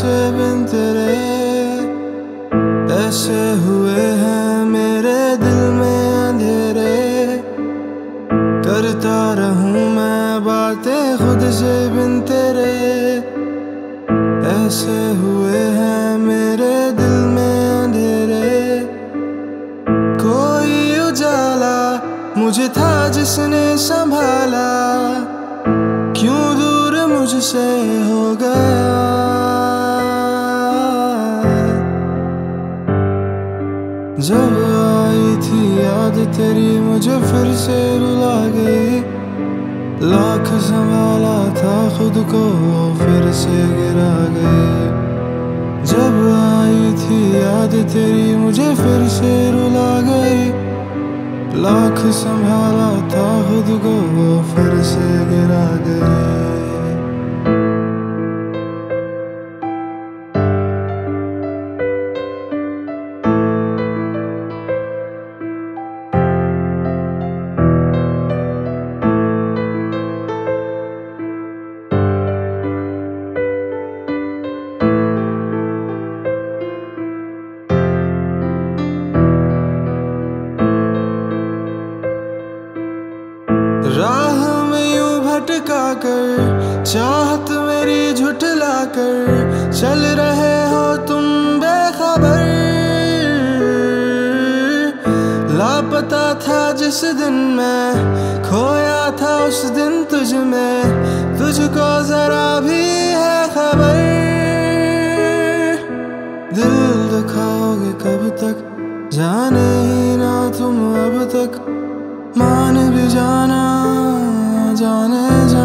से बिन तेरे ऐसे हुए हैं मेरे दिल में अंधेरे। करता रहूं मैं बातें खुद से बिन तेरे ऐसे हुए हैं मेरे दिल में अंधेरे। कोई उजाला मुझे था जिसने संभाला, क्यों दूर मुझसे हो गया। जब आई थी याद तेरी मुझे फिर से रुला गई, लाख संभाला था खुद को फिर से गिरा गई। जब आई थी याद तेरी मुझे फिर से रुला गई, लाख संभाला था खुद को फिर से गिरा गई। राह में यूं भटका कर चाहत मेरी झुठला कर चल रहे हो तुम बेखबर। लापता था जिस दिन मैं खोया था उस दिन तुझ में, तुझको जरा भी है खबर। दिल दुखाओगे कब तक जाने ही ना तुम अब तक, मान भी जाना जाने जा।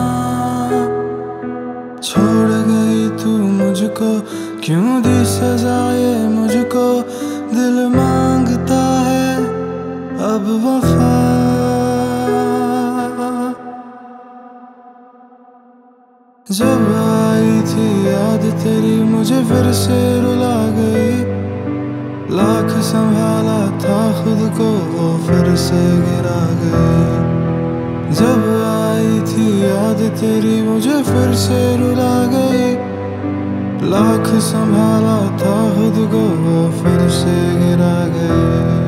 छोड़ गई तू मुझको क्यों दी सजाए मुझको, दिल मांगता है अब वफा। जब आई थी याद तेरी मुझे फिर से रुला गई, लाख संभाला था खुद को वो फिर से गिरा गई। जब आई थी याद तेरी मुझे फिर से रुला गई, लाख संभाला था खुद को वो फिर से गिरा गई।